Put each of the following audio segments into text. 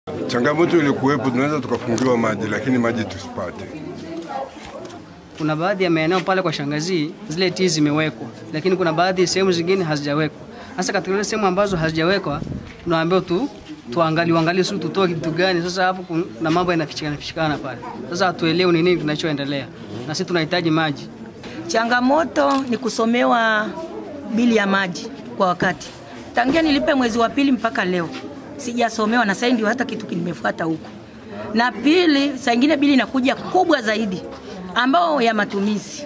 Changamoto ilikuwepo, tunaweza tukafungiwa maji lakini maji tusipate. Kuna baadhi ya maeneo pale kwa Shangazi zile tii zimewekwa, lakini kuna baadhi ya sehemu zingine hazijawekwa. Hasa katika zile sehemu ambazo hazijawekwa, tunaambiwa tuangalie sisi tutoe kitu gani. Sasa hapo kuna mambo yanafichikana pale. Sasa hatuelewi ni nini kinachoendelea. Na sisi tunahitaji maji. Changamoto ni kusomewa bili ya maji kwa wakati. Tangia nilipe mwezi wa pili mpaka leo sijasomewa, na sasa ndio hata kitu kimefuata huko. Na pili, saa nyingine bili inakuja kubwa zaidi ambao ya matumizi.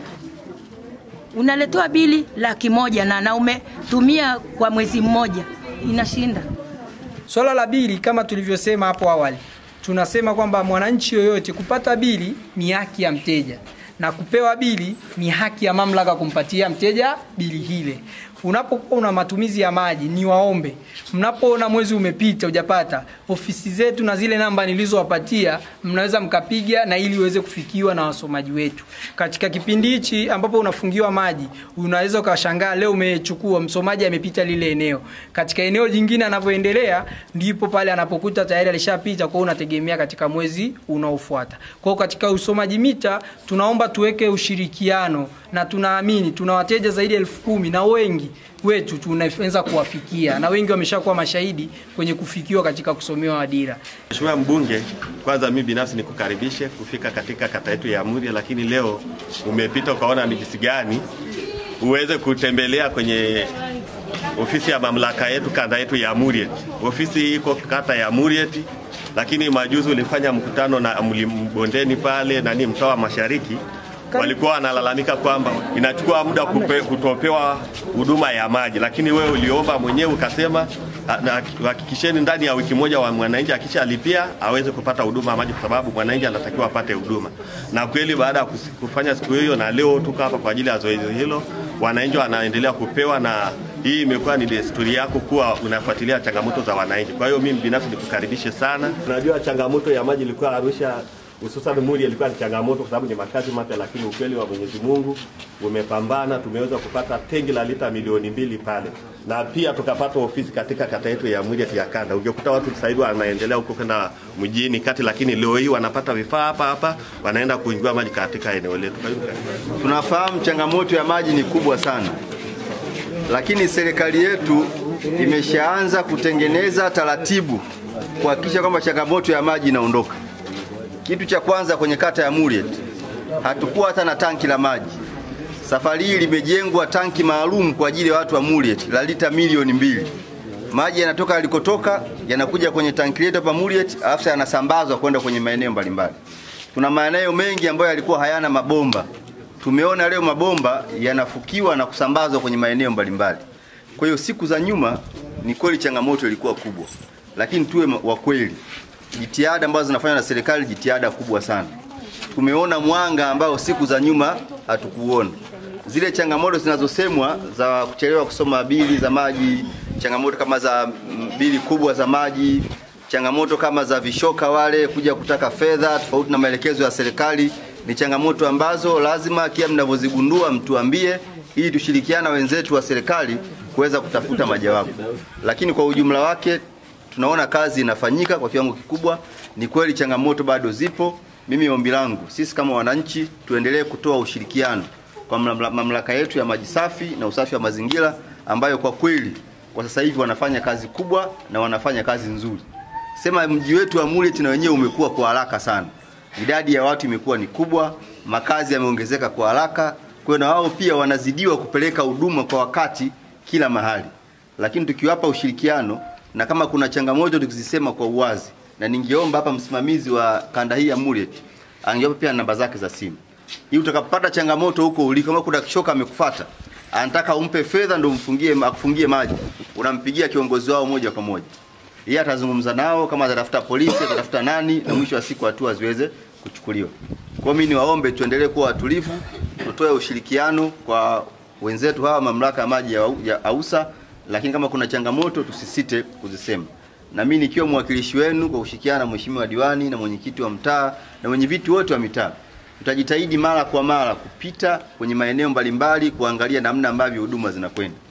Unaletewa bili 100,000 na umetumia kwa mwezi mmoja, inashinda. Swala la bili kama tulivyosema hapo awali, tunasema kwamba mwananchi yoyote kupata bili ni haki ya mteja, na kupewa bili ni haki ya mamlaka kumpatia mteja bili hile. Unapokuwa una matumizi ya maji, ni waombe, mnapoona mwezi umepita hujapata, ofisi zetu na zile namba nilizowapatia mnaweza mkapiga na ili uweze kufikiwa na wasomaji wetu. Katika kipindi hichi ambapo unafungiwa maji, unaweza ukashangaa leo umechukua msomaji amepita lile eneo. Katika eneo jingine anavyoendelea ndipo pale anapokuta tayari alishapita, kwa unategemea katika mwezi unaofuata. Kwa katika usomaji mita tunaomba tuweke ushirikiano, na tunaamini tuna wateja zaidi ya 10,000 na wengi wetu tunaweza kuwafikia, na wengi wameshakuwa mashahidi kwenye kufikiwa katika kusomewa dira. Mheshimiwa Mbunge, kwanza mimi binafsi nikukaribishe kufika katika kata yetu ya Muria, lakini leo umepita ukaona ni jinsi gani uweze kutembelea kwenye ofisi ya mamlaka yetu kanda yetu ya Muria. Ofisi iko kata ya Muria, lakini majuzi ulifanya mkutano na Mlimbondeni pale na ni mtoa mashariki. Walikuwa wanalalamika kwamba inachukua muda kutopewa huduma ya maji, lakini wewe uliomba mwenyewe ukasema hakikisheni ndani ya wiki moja wa mwananchi akisha alipia aweze kupata huduma ya maji, kwa sababu mwananchi anatakiwa apate huduma. Na kweli baada ya kufanya siku hiyo na leo tuko hapa kwa ajili ya zoezi hilo, wananchi wanaendelea kupewa, na hii imekuwa ni desturi yako kuwa unafuatilia changamoto za wananchi. Kwa hiyo mimi binafsi nikukaribishe sana. Unajua changamoto ya maji ilikuwa Arusha, hususan Muria ilikuwa ni changamoto kwa sababu ni makazi mapya, lakini ukweli wa Mwenyezi Mungu umepambana, tumeweza kupata tengi la lita milioni 2 pale. Na pia tukapata ofisi katika kata yetu ya Muria ya kanda. Ungekuta watu sasa wanaendelea huko kwenda mjini kati, lakini leo hii wanapata vifaa hapa wanaenda kuingia maji katika eneo letu. Tunafahamu changamoto ya maji ni kubwa sana, lakini serikali yetu imeshaanza kutengeneza taratibu kuhakikisha kwamba changamoto ya maji inaondoka. Kitu cha kwanza, kwenye kata ya Muria hatakuwa hata na tanki la maji. Safari hii limejengwa tanki maalum kwa ajili ya watu wa Muria la lita milioni 2. Maji yanatoka alikotoka yanakuja kwenye tanki letu hapa Muria, alafu yanasambazwa kwenda kwenye maeneo mbalimbali. Tuna maeneo mengi ambayo yalikuwa hayana mabomba. Tumeona leo mabomba yanafukiwa na kusambazwa kwenye maeneo mbalimbali. Kwa hiyo siku za nyuma ni kweli changamoto ilikuwa kubwa, lakini tuwe wa kweli, jitihada ambazo zinafanywa na serikali jitihada kubwa sana. Tumeona mwanga ambao siku za nyuma hatukuona. Zile changamoto zinazosemwa za kuchelewa kusoma bili za maji, changamoto kama za bili kubwa za maji, changamoto kama za vishoka wale kuja kutaka fedha tofauti na maelekezo ya serikali, ni changamoto ambazo lazima kila mnavozigundua mtuambie, ili tushirikiana wenzetu wa serikali kuweza kutafuta majawabu. Lakini kwa ujumla wake tunaona kazi inafanyika kwa kiwango kikubwa. Ni kweli changamoto bado zipo. Mimi ombi langu sisi kama wananchi tuendelee kutoa ushirikiano kwa mamlaka yetu ya maji safi na usafi wa mazingira, ambayo kwa kweli kwa sasa hivi wanafanya kazi kubwa na wanafanya kazi nzuri. Sema mji wetu wa Muria na wenyewe umekuwa kwa haraka sana. Idadi ya watu imekuwa ni kubwa, makazi yameongezeka kwa haraka, kwa na wao pia wanazidiwa kupeleka huduma kwa wakati kila mahali. Lakini tukiwapa ushirikiano na kama kuna changamoto tukizisema kwa uwazi, na ningeomba hapa msimamizi wa kanda hii ya Muria angeomba pia namba zake za simu, ili utakapopata changamoto huko uliko, kama kuna kishoka amekufuata anataka umpe fedha ndio akufungie maji, unampigia kiongozi wao moja kwa moja. Yeye atazungumza nao, kama atatafuta polisi atatafuta nani, na mwisho wa siku hatua ziweze kuchukuliwa. Kwa mimi niwaombe tuendelee kuwa watulivu, tutoe ushirikiano kwa wenzetu hawa mamlaka ya maji ya AUSA, lakini kama kuna changamoto tusisite kuzisema. Na mimi nikiwa mwakilishi wenu kwa kushirikiana na mheshimiwa diwani na mwenyekiti wa mtaa na wenyeviti wote wa mitaa, tutajitahidi mara kwa mara kupita kwenye maeneo mbalimbali kuangalia namna ambavyo huduma zinakwenda.